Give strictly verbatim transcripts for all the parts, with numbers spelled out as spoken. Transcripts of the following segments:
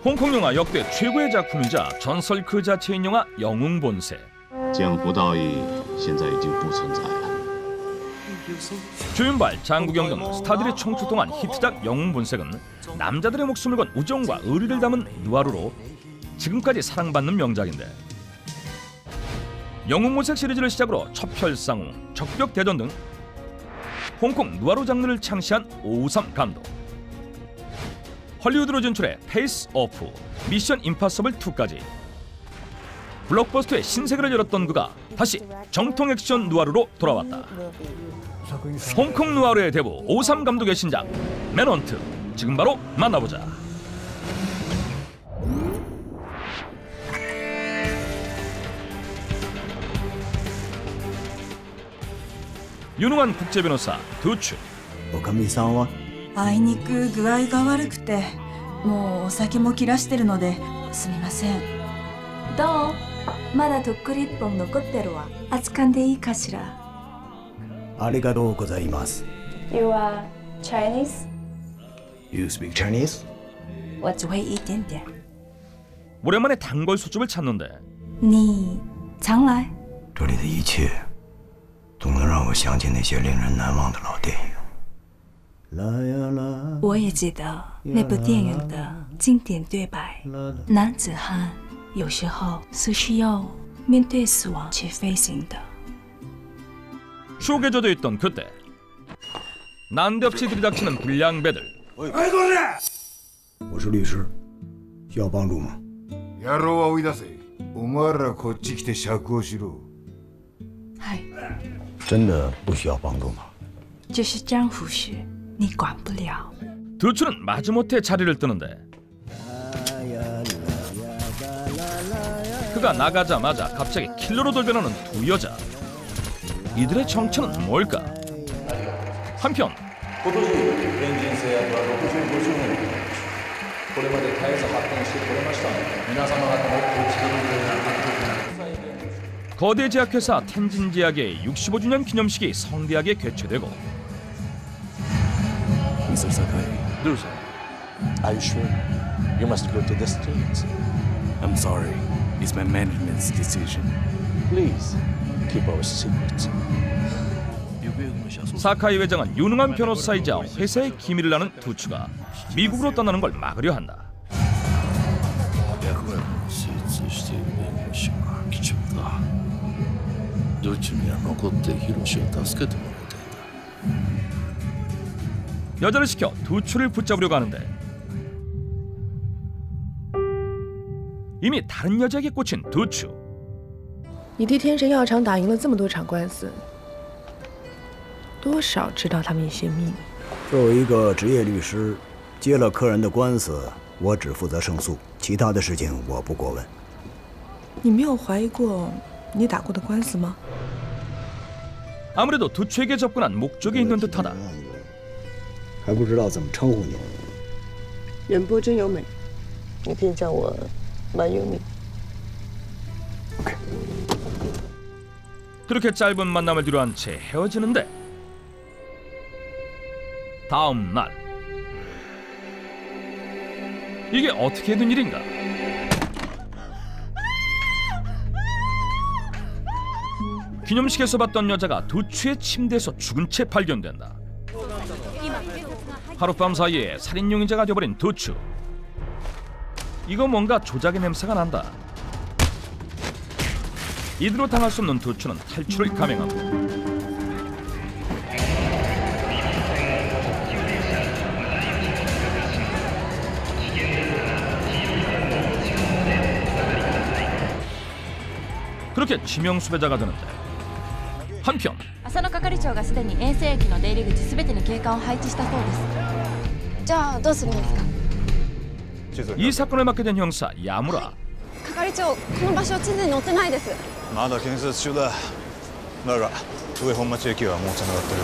홍콩 영화 역대 최고의 작품이자 전설 그 자체인 영화 영웅본색. 주윤발, 장국영 등 스타들이 총출동한 히트작 영웅본색은 남자들의 목숨을 건 우정과 의리를 담은 누아르로 지금까지 사랑받는 명작인데, 영웅본색 시리즈를 시작으로 첩혈상웅, 적벽대전 등 홍콩 누아르 장르를 창시한 오우삼 감독. 헐리우드로 진출해 페이스 오프, 미션 임파서블 투까지 블록버스터의 신세계를 열었던 그가 다시 정통 액션 누아르로 돌아왔다. 홍콩 누아르의 대부 오우삼 감독의 신작 맨헌트, 지금 바로 만나보자. 유능한 국제 변호사 두추. おかみさんはあいにく具合が悪くて、もうお酒も切らしてるのですみません。どう？まだとっくり一本残ってるわ。扱んでいいかしら。 ありがとうございます。 You are Chinese? You speak Chinese? 我只会一点点。 오랜만에 단골 술집을 찾는데 你常来？ 这里的一切总能让我想起那些令人难忘的老电影。 我也记得那部电影的经典对白：男子汉有时候是需要面对死亡去飞行的。 추억에 젖어 있던 그때, 난데없이 들이닥치는 불량배들. 我是律师，需要帮助吗？ 野郎は追い出せ。お前らこっち来て釈をしろ。 はい。 真的不需要帮助吗？ 这是江湖事，你管不了。 두추는 마지못해 자리를 뜨는데, 그가 나가자마자 갑자기 킬러로 돌변하는 두 여자. 이들의 정체는 뭘까? 한편 거대 제약회사 텐진제약의 육십오 주년 기념식이 성대하게 개최되고, 미스터 Sakai, do so. Are you sure? You must go to the States. I'm sorry. It's my management's decision. Please keep our secret. 사카이 회장은 유능한 변호사이자 회사의 기밀을 아는 두추가 미국으로 떠나는 걸 막으려 한다. 여자를 시켜 두추를 붙잡으려고 하는데, 이미 다른 여자에게 꽂힌 두추. 你替天神药厂打赢了这么多场官司，多少知道他们一些秘密。 作为一个职业律师，接了客人的官司，我只負責胜诉，其他的事情我不过问。 你没有怀疑过你打过的官司吗？ 아무래도 두추에게 접근한 목적이 있는 듯하다. 还不知道怎么称呼你。 人波真由美，你可以叫我蛮由美。 OK。 그렇게 짧은 만남을 뒤로한 채 헤어지는데, 다음 날 이게 어떻게 된 일인가? 기념식에서 봤던 여자가 두추의 침대에서 죽은 채 발견된다. 하룻밤 사이에 살인 용의자가 되어버린 두추. 이거 뭔가 조작의 냄새가 난다. 이대로 당할 수 없는 두추는 탈출을 감행하고, 그렇게 지명 수배자가 되는데, 한편 浅野係長がすでに遠征駅の出入り口すべてに警官を配置したそうです。じゃあどうするんですか？ 이 사건을 맡게 된 형사 야무라. 係長、この場所地図に載ってないです。 まだ建設中だ。だが上本町駅はもうつながって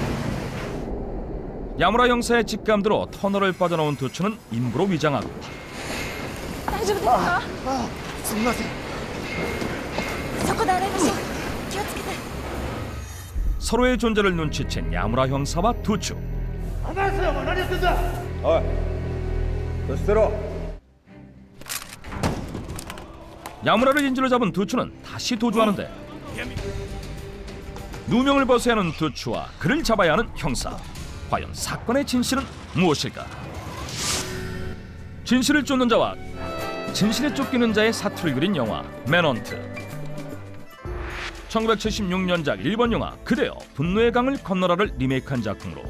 る。 야무라 형사의 직감대로 터널을 빠져나온 두추는 인부로 위장하고, 大丈夫ですか？ああ、すみません。そこで洗いましょう。気をつけて。 서로의 존재를 눈치챈 야무라 형사와 두추. 야무라를 인질로 잡은 두추는 다시 도주하는데 누명을 벗어야 하는 두추와 그를 잡아야 하는 형사. 과연 사건의 진실은 무엇일까? 진실을 쫓는 자와 진실에 쫓기는 자의 사투를 그린 영화 맨헌트. 천구백칠십육 년작 일본 영화 그대여 분노의 강을 건너라를 리메이크한 작품으로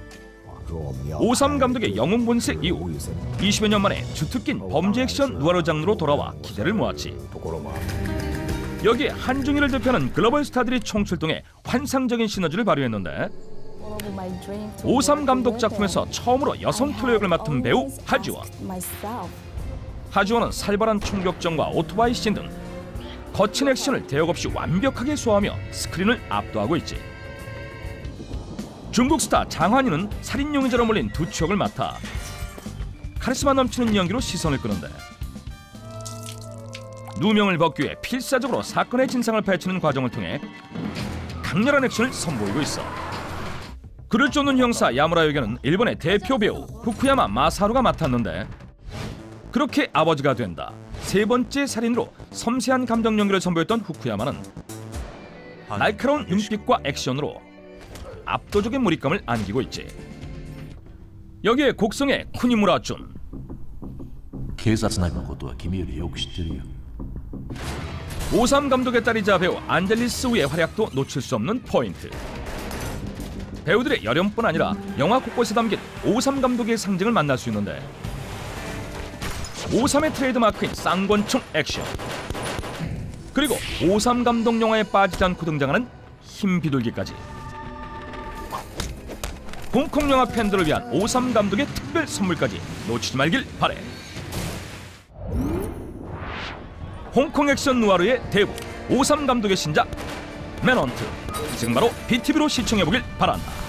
오삼 감독의 영웅 본색 이후 이십여 년 만에 주특기인 범죄 액션 누아르 장르로 돌아와 기대를 모았지. 여기에 한중일을 대표하는 글로벌 스타들이 총출동해 환상적인 시너지를 발휘했는데 오삼 감독 작품에서 처음으로 여성 킬러 역을 맡은 배우 하지원. 하지원은 살벌한 총격전과 오토바이 씬 등 거친 액션을 대역 없이 완벽하게 소화하며 스크린을 압도하고 있지. 중국 스타 장환희는 살인 용의자로 몰린 두추 역을 맡아 카리스마 넘치는 연기로 시선을 끄는데 누명을 벗기 위해 필사적으로 사건의 진상을 파헤치는 과정을 통해 강렬한 액션을 선보이고 있어. 그를 쫓는 형사 야무라 역에는 일본의 대표 배우 후쿠야마 마사루가 맡았는데 그렇게 아버지가 된다. 세 번째 살인으로 섬세한 감정 연기를 선보였던 후쿠야마는 날카로운 눈빛과 액션으로 압도적인 몰입감을 안기고 있지. 여기에 곡성의 쿠니무라 준. 오삼 감독의 딸이자 배우 안젤리스 우의 활약도 놓칠 수 없는 포인트. 배우들의 열연뿐 아니라 영화 곳곳에 담긴 오삼 감독의 상징을 만날 수 있는데 오삼의 트레이드마크인 쌍권총 액션, 그리고 오삼 감독 영화에 빠지지 않고 등장하는 힘 비둘기까지. 홍콩 영화 팬들을 위한 오삼 감독의 특별 선물까지 놓치지 말길 바래. 홍콩 액션 누아르의 대부 오삼 감독의 신작 맨헌트, 지금 바로 비티비로 시청해보길 바란다.